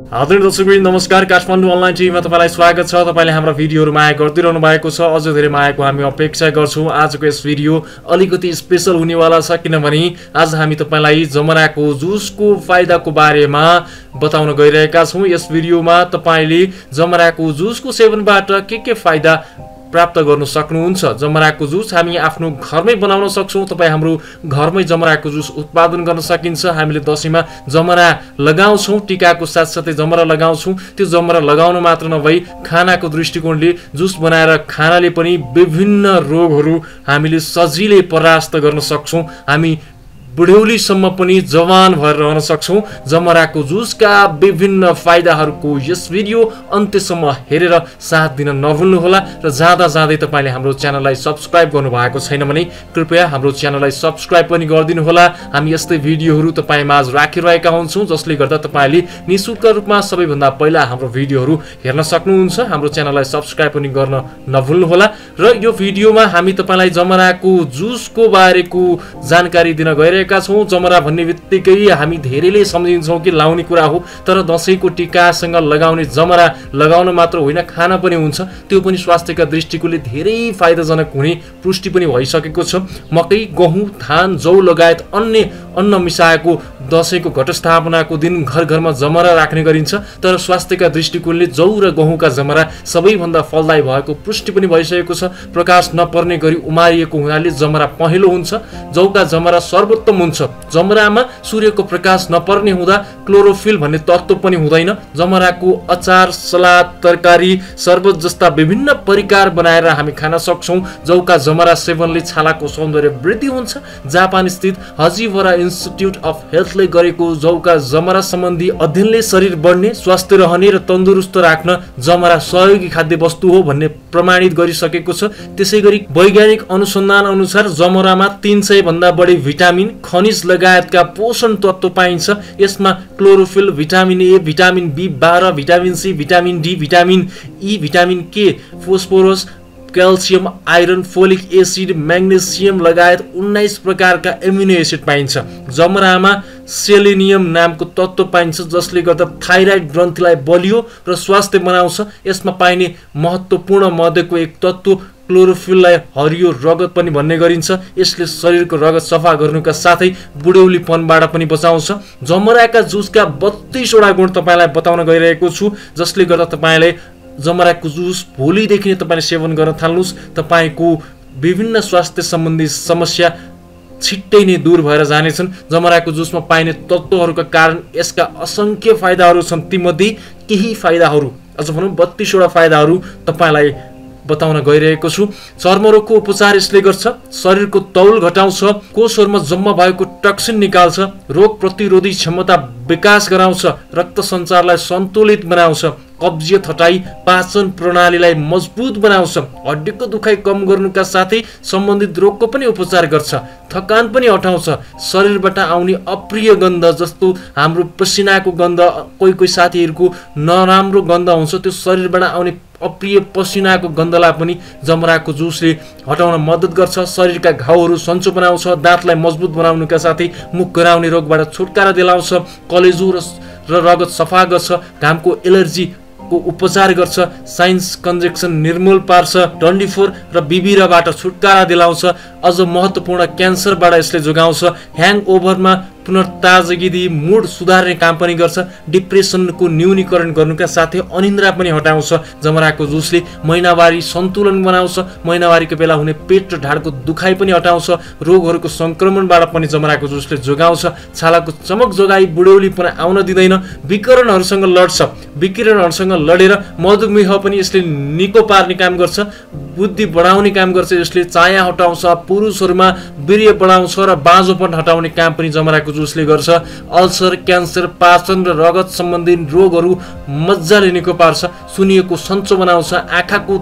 आदरणीय दर्शकवृन्द नमस्कार। काठमाडौँ अनलाइन टिभीमा तपाईलाई स्वागत छ। तपाईले हाम्रो भिडियोहरु माया गरिदिरहनु भएको छ। अझ धेरै मायाको हामी अपेक्षा गर्छौं। आजको यस भिडियो अलिकति स्पेशल हुनेवाला छ, किनभने आज हामी तपाईलाई जमराको जुसको फाइदाको बारेमा बताउन गइरहेका छौं। यस भिडियोमा तपाईले जमराको जुसको सेवनबाट के फाइदा प्राप्त गर्न सक्नुहुन्छ। जमराको जुस हामी आफ्नो घरमै बनाउन सक्छौं। तपाई हाम्रो घरमै जमराको जुस उत्पादन गर्न सकिन्छ। हामीले दशैंमा जमरा लगाउँछौं, टीकाको साथसाथै जमरा लगाउँछौं। त्यो जमरा लगाउन मात्र नभई खानाको दृष्टिकोणले जुस बनाएर खानाले पनि विभिन्न रोगहरू हामीले सजिलै परास्त गर्न सक्छौं। हामी बुढौलीसम्म पनि जवान भएर रहन सक्छौं। जमराको जुसका विभिन्न फाइदाहरूको यस भिडियो अन्त्यसम्म हेरेर साथ दिन नभुल्नुहोला र जाँदै तपाईले हाम्रो च्यानललाई सब्स्क्राइब गर्नु भएको छैन भने कृपया हाम्रो च्यानललाई सब्स्क्राइब पनि गरिदिनु होला। हामी यस्तै भिडियोहरू तपाईमाझ राखिरहेका हुन्छौं, जसले गर्दा तपाईले निशुल्क रूपमा सबैभन्दा पहिला हाम्रो भिडियोहरू हेर्न सक्नुहुन्छ। हाम्रो च्यानललाई सब्स्क्राइब पनि गर्न नभुल्नुहोला। र यो भिडियोमा हामी तपाईलाई जमराको जुसको बारेको जानकारी दिन गइरहेका छौं। जमरा भन्ने बित्तिकै हामी धेरैले सम्झिन्छौं कि लाउने कुरा हो, तर दशैंको टीकासँग लगाउने जमरा लगाउन मात्र होइन, खाना पनि हुन्छ। त्यो पनि स्वास्थ्यका दृष्टिकोणले धेरै फाइदाजनक हुने पुष्टि पनि भइसकेको छ। मकै, गहुँ, धान, जौ लगायत अन्य अन्न मिसाएको दशैंको घटस्थापनाको दिन घर घरमा जमरा राख्ने गरिन्छ। तर स्वास्थ्यका दृष्टिकोणले जौ र गहुँका जमरा सबैभन्दा फलदायी भएको पुष्टि पनि भइसकेको छ। प्रकाश नपर्ने गरी उमारिएको हुनाले जमरा पहेँलो हुन्छ। जौका जमरा सर्वोत्तम हुन्छ। जमरामा सूर्यको प्रकाश नपर्ने हुँदा क्लोरोफिल भन्ने तत्त्व पनि हुँदैन। जमराको अचार, सलाद, तरकारी, शरबत जस्ता विभिन्न परिकार बनाएर हामी खान सक्छौं। जौका जमरा सेवनले छालाको सौन्दर्य वृद्धि हुन्छ। जापान स्थित हजिवरा इन्स्टिट्युट अफ हेल्थले गरेको जौका जमरा सम्बन्धी अध्ययनले शरीर बढ्ने, स्वस्थ रहने र तन्दुरुस्त राख्न जमरा सहयोगी खाद्य वस्तु हो भन्ने प्रमाणित गरिसकेको छ। त्यसैगरी वैज्ञानिक अनुसन्धान अनुसार जमरामा 300 भन्दा बढी भिटामिन, खनिज लगायतका पोषण तत्त्व पाइन्छ। यसमा क्लोरोफिल, भिटामिन ए, भिटामिन बी12, vitamin C, vitamin D, vitamin E, vitamin K, phosphorus, calcium, iron, folic acid, magnesium लगायत 19 प्रकारका एमिनो एसिड पाइन्छ। जमरामा सेलेनियम नामको तत्त्व पाइन्छ, जसले गर्दा थाइराइड ग्रन्थीलाई बलियो र स्वास्थ्य बनाउँछ। यसमा पाइने महत्त्वपूर्ण मध्येको एक तत्त्व क्लोरोफिललाई हरियो रगत पनि भन्ने गरिन्छ। यसले शरीरको रगत सफा गर्नुका साथै बुढौलीपनबाट पनि बचाउँछ। जमराका जुसका 32 वटा गुण तपाईलाई बताउन गइरहेको छु, जसले गर्दा तपाईले जमराको जुस भोलिदेखि नै तपाईले सेवन गर्न थाल्नुस्। तपाईको विभिन्न स्वास्थ्य सम्बन्धी समस्या छिट्टै नै दूर भएर जानेछन्। जमराको जुसमा पाइने तत्त्वहरूका कारण यसका असंख्य फाइदाहरू छन्। तीमध्ये केही फाइदाहरू, अझ भनौं 32 वटा फाइदाहरू तपाईलाई बताउन गइरहेको छु। चर्मरोगको उपचार यसले गर्छ। शरीरको तौल घटाउँछ। कोषहरुमा जम्मा भएको टक्सिन निकाल्छ। रोग प्रतिरोधी क्षमता विकास गराउँछ। रक्त सञ्चारलाई सन्तुलित बनाउँछ। कब्जियत हटाई पाचन प्रणालीलाई मजबुत बनाउँछ। हड्डीको दुखाइ कम गर्नुका साथै सम्बन्धित रोगको पनि उपचार गर्छ। थकान पनि हटाउँछ। शरीरबाट आउने अप्रिय गन्ध, जस्तो हाम्रो पसिनाको गन्ध, कोही साथीहरुको नराम्रो गन्ध हुन्छ, त्यो शरीरबाट आउने अप्रिय पसिनाको गन्धलाई पनि जमराको जुसले हटाउन मद्दत गर्छ। शरीरका घाउहरू सन्चो बनाउँछ। दाँतलाई मजबुत बनाउनुका साथै मुख गराउने रोगबाट छुटकारा दिलाउँछ। कलेजो र रगत सफा गर्छ। घामको एलर्जी को उपचार गर्छ। साइन्स कन्जेक्सन निर्मूल पार्छ। डन्डीफोर र बिबिराबाट छुटकारा दिलाउँछ। अझ महत्त्वपूर्ण क्यान्सरबाट यसले जोगाउँछ। ह्याङओभरमा पुनर्ताजगी दिई मुड सुधार्ने काम पनि गर्छ। डिप्रेसनको न्यूनीकरण गर्नुका साथै अनिन्द्रा पनि हटाउँछ। जमराको जुसले महिनावारी सन्तुलन बनाउँछ। महिनावारीको बेला हुने पेट र ढाडको दुखाइ पनि हटाउँछ। रोगहरूको संक्रमणबाट पनि जमराको जुसले जोगाउँछ। छालाको चमक जोगाई बुढौलीपन आउन दिँदैन। विकिरणहरूसँग लड्छ। विकिरणहरूसँग लडेर मधुमेह पनि यसले निको पार्ने काम गर्छ। बुद्धि बढाउने काम गर्छ। यसले चाया हटाउँछ। पुरुषहरूमा वीर्य बढाउँछ र बाँझोपन हटाउने काम पनि जमराको जुसले गर्छ। अल्सर, क्यान्सर, पाचन र रगत सम्बन्धी रोगहरू मज्जाले निको पार्छ। सुनिएको सन्चो बनाउँछ। आँखाको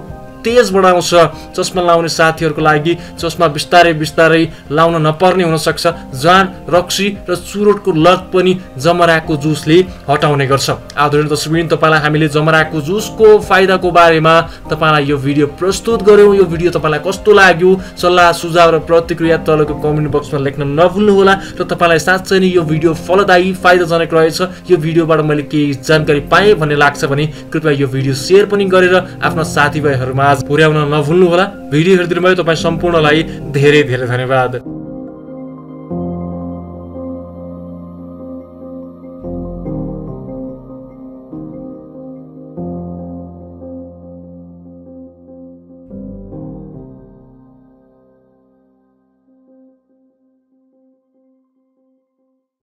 तेज बढाउँछ। चस्मा लाउने साथीहरूको लागि चस्मा बिस्तारै बिस्तारै लाउन नपर्ने हुन सक्छ। जाँड, रक्सी र चुरोटको लत पनि जमराको जुसले हटाउने गर्छ। आदरणीय दर्शकवृन्द, तपाईलाई हामीले जमराको जुसको फाइदाको बारेमा तपाईलाई यो भिडियो प्रस्तुत गर्यौं। यो भिडियो तपाईलाई कस्तो लाग्यो? सल्लाह सुझाव र प्रतिक्रिया तलको कमेन्ट बक्समा लेख्न नभुल्नुहोला। र तपाईलाई साँच्चै नै यो भिडियो फलदायी फाइदाजनक रहेछ, यो भिडियोबाट मैले केही जानकारी पाएँ भन्ने लाग्छ भने कृपया यो भिडियो शेयर पनि गरेर आफ्ना साथीभाइहरूमा पुर्याउन नभुल्नुहोला। भिडियो हेरिदिनु भयो तपाईँ सम्पूर्णलाई धेरै धेरै धन्यवाद।